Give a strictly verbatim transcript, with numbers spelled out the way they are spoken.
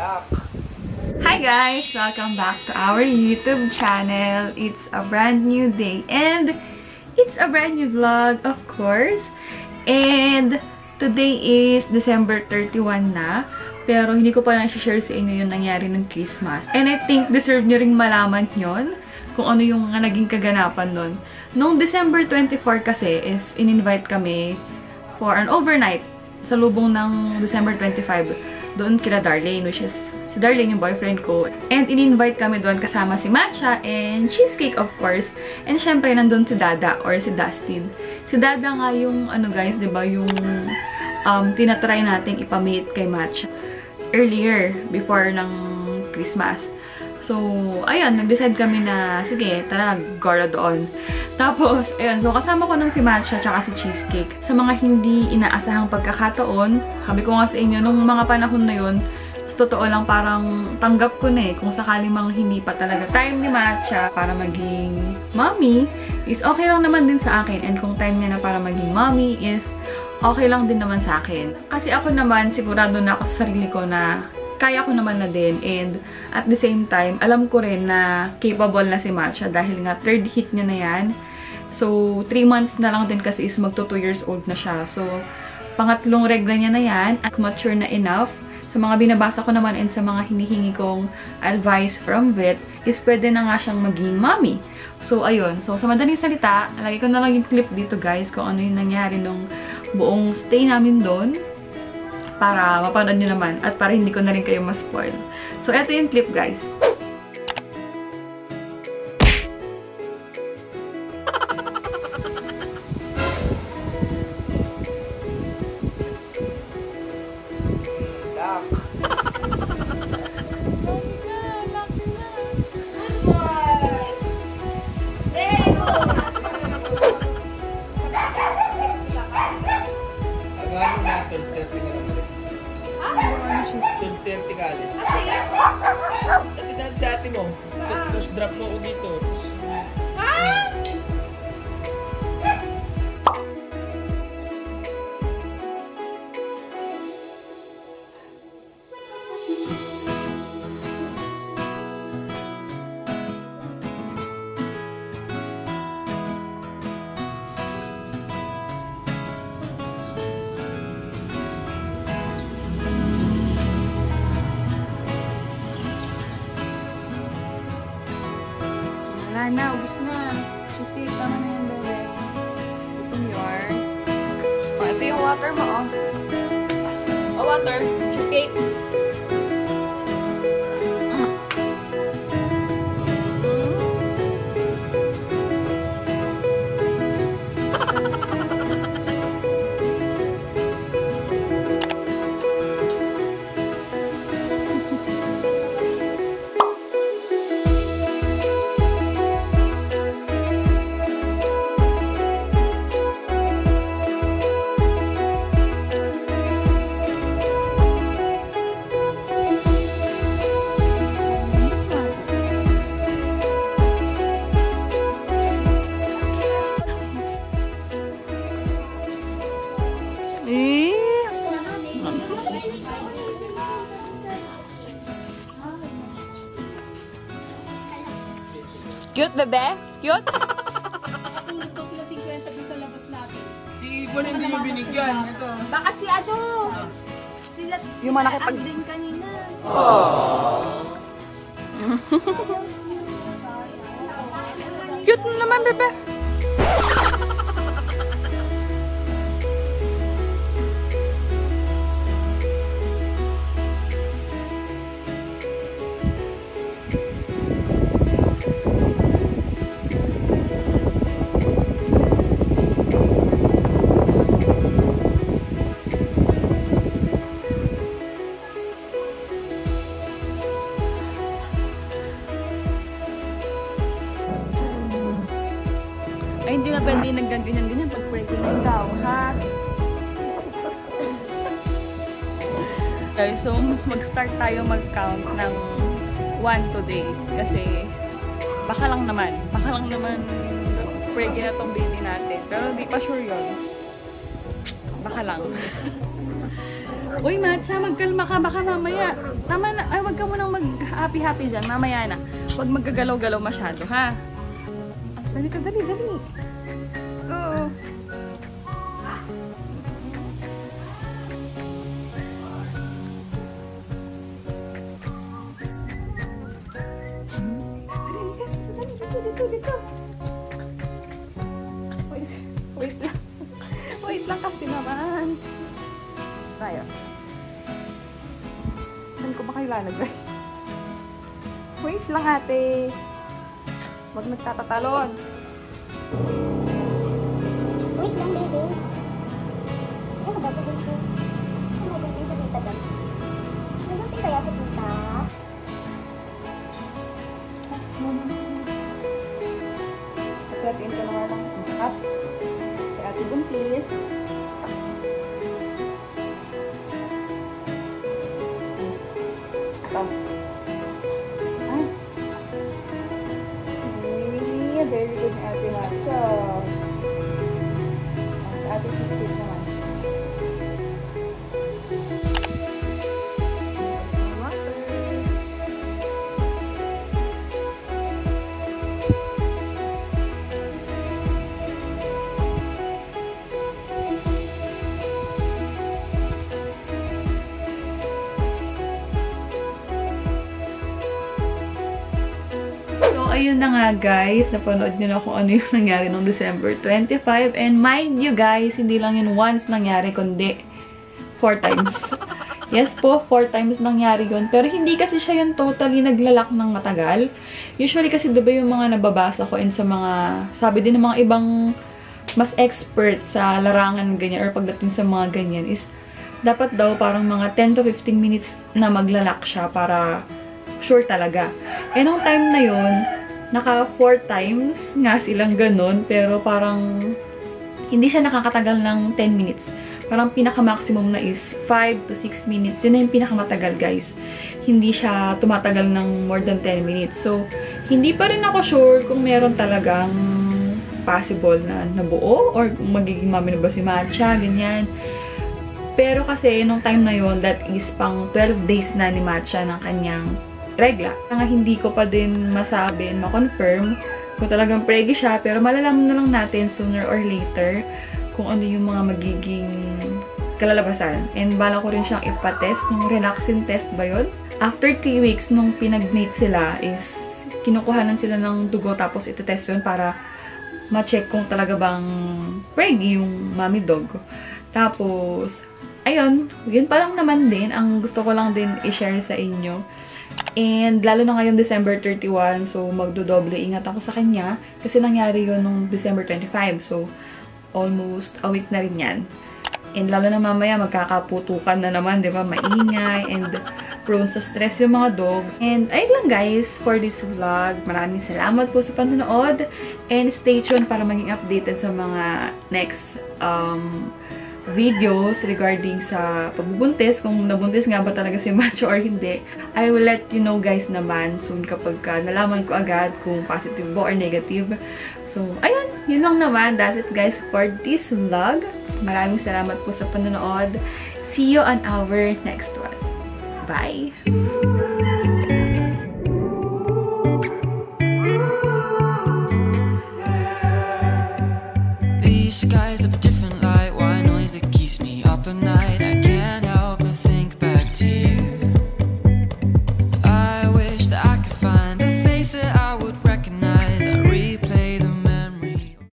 Hi guys! Welcome back to our YouTube channel. It's a brand new day and it's a brand new vlog, of course. And today is December thirty-first na. Pero hindi ko pa lang share sa inyo yung nangyari ng Christmas. And I think deserve nyo ring malaman yun kung ano yung mga naging kaganapan nun. Noong December twenty-fourth kasi is in-invite kami for an overnight sa lubong ng December twenty-fifth doon kila Darlene, which is si Darlene yung boyfriend ko. And in-invite kami doon kasama si Matcha and Cheesecake, of course. And syempre nandun si Dada or si Dustin. Si Dada nga yung ano guys, diba, yung um, tinatry nating ipamate kay Matcha earlier before ng Christmas. So, ayun, nag-decide kami na, sige, tara, gora doon. Tapos, ayun, so kasama ko nung si Matcha tsaka si Cheesecake. Sa mga hindi inaasahang pagkakataon, sabi ko nga sa inyo, nung mga panahon na yun, sa totoo lang parang tanggap ko na eh, kung sakali mang hindi pa talaga time ni Matcha para maging mommy, is okay lang naman din sa akin. And kung time niya na para maging mommy is okay lang din naman sa akin. Kasi ako naman, sigurado na ako sa sarili ko na kaya ko naman na din. And at the same time, alam ko rin na capable na si Matcha dahil nga third hit niya na yan. So, three months na lang din kasi is magto two years old na siya. So, pangatlong regla niya na yan at mature na enough. Sa mga binabasa ko naman and sa mga hinihingi kong advice from vet, is pwede na nga siyang maging mommy. So, ayun. So, sa madaling salita, lagi ko na lang yung clip dito guys kung ano yung nangyari nung buong stay namin doon. Para mapanood nyo naman at para hindi ko na rin kayo ma-spoil. So, eto yung clip guys. Ati sa ate mo. Tapos drop mo ko dito. Wala na, ubus na. Cheesecake, tama na yung bebe. Itong yarn. Oh, ito yung water mo, oh. Oh, water. Cheesecake. Cute, bebe? Cute? Tulog daw sila fifty doon sa labas natin. Si Ibon hindi mo binigyan. Ito. Baka si ano? Sila, Yung sila malaki pag- din kanina. Cute na naman, bebe. Ay, hindi na pwede nagganganyan-ganyan pag pregnant na ikaw, ha? Okay, so mag-start tayo mag-count ng one today. Kasi baka lang naman, baka lang naman pregnant na tong baby natin. Pero hindi pa sure yun. Baka lang. Uy, Matcha, magkalma ka. Baka mamaya. Tama na. Ay, wag ka munang mag-happy-happy dyan. Mamaya na. Huwag magkagalaw-galaw masyado, ha? Dali ka, dali, dali. Oo. Dito, dito, dito. Wait, wait lang. Wait lang kasi naman. Tayo. Saan ko ba kayo lalagay? Wait lang, ate. Huwag nagtatatalon. Wait lang, baby. Ano ba ito, baby? Ano ba ito, tita doon? Nagulti kaya sa tita? Pagkatiin ka naman ng up. Kaya ate buntis. Ito. Ah. Okay. Very good na ate Matcha. Sa ate cheesecake naman. Ayun na nga guys, napanood nyo na kung ano yung nangyari noong December twenty-five. And mind you guys, hindi lang yun once nangyari, kundi four times. Yes po, four times nangyari yun. Pero hindi kasi siya yung totally naglalak ng matagal. Usually kasi diba yung mga nababasa ko and sa mga, sabi din ng mga ibang mas expert sa larangan ganyan or pagdating sa mga ganyan is dapat daw parang mga ten to fifteen minutes na maglalak siya para sure talaga. Eh nung time na yun, naka four times nga silang ganun, pero parang hindi siya nakakatagal ng ten minutes. Parang pinaka-maximum na is five to six minutes. Yun na yung pinakamatagal, guys. Hindi siya tumatagal ng more than ten minutes. So, hindi pa rin ako sure kung meron talagang possible na nabuo or magiging mami na ba si Matcha, ganyan. Pero kasi, nung time na yun, that is pang twelve days na ni Matcha ng kanyang regla. Nga hindi ko pa din masabi and ma-confirm kung talagang preggy siya, pero malalaman na lang natin sooner or later kung ano yung mga magiging kalalabasan. And bala ko rin siyang ipatest, nung relaxin test ba yun? After three weeks, nung pinag-mate sila, is kinukuhanan sila ng dugo tapos iti-test yun para ma-check kung talaga bang preggy yung mommy dog. Tapos, ayun, yun pa lang naman din. Ang gusto ko lang din i-share sa inyo. And lalo na ngayon December thirty-one, so magdodoble ingat ako sa kanya kasi nangyari yun nung December twenty-five, so almost a week na rin yan. And lalo na mamaya magkakaputukan na naman, di ba? Maingay and prone sa stress yung mga dogs. And ayun lang guys for this vlog. Maraming salamat po sa panonood and stay tuned para maging updated sa mga next um, videos regarding sa pagbubuntis, kung nabuntis nga ba talaga si Matcha or hindi. I will let you know guys naman soon kapag ka nalaman ko agad kung positive ba or negative. So, ayun, yun lang naman. That's it guys for this vlog. Maraming salamat po sa panonood. See you on our next one. Bye! These guys have different